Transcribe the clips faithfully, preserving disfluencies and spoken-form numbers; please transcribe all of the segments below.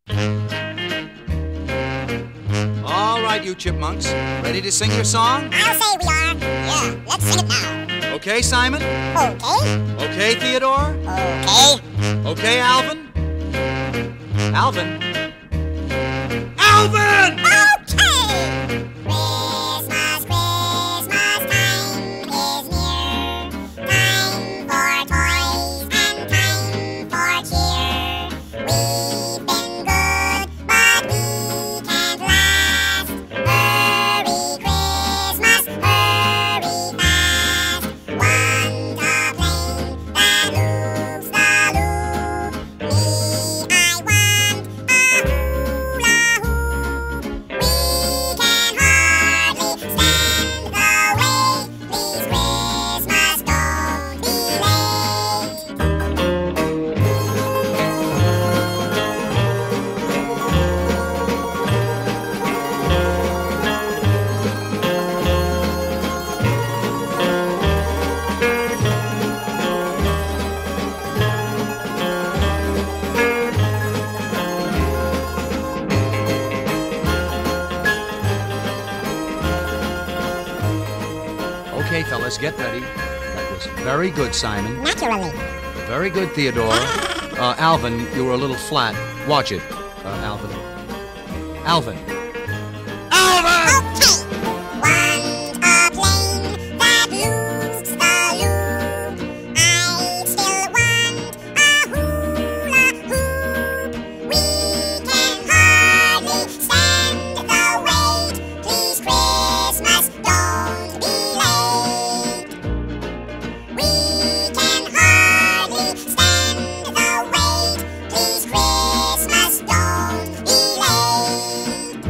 All right, you chipmunks. Ready to sing your song? I'll say we are. Yeah, let's sing it now. Okay, Simon? Okay. Okay, Theodore? Okay. Okay, Alvin? Alvin? Alvin! Okay! Christmas, Christmas time is near. Time for toys and time for cheer. We've been good, but we can't last. Hurry, Christmas, hurry fast. Want a plane that loops the loop. Me, I want a hula hoop. We can hardly stand the wait. Please, Christmas, don't be late. Okay, fellas, get ready. That was very good, Simon. Naturally. Very good, Theodore. Uh, Alvin, you were a little flat. Watch it, uh, Alvin. Alvin. Alvin! Okay. Want a plane that loops the loop. I still want a hula hoop. We can hardly stand the wait. Please, Christmas, don't be late. We can hardly stand the wait. Please, Christmas, don't be late.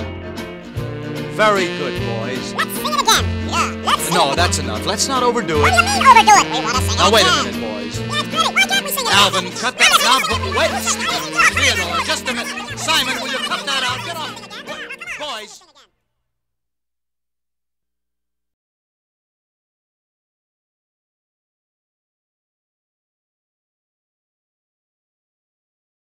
Very good, boys. Let's sing it again. Yeah, let's sing it No, again. that's enough. Let's not overdo What it. do you mean overdo it? We want to sing it Now, wait a again. minute, boys. Yeah, it's pretty. Why can't we sing it Alvin, again? cut that. Now, but wait. Listen, I didn't talk. Theodore, just a minute. Simon, will you cut that out? Get off. Boys.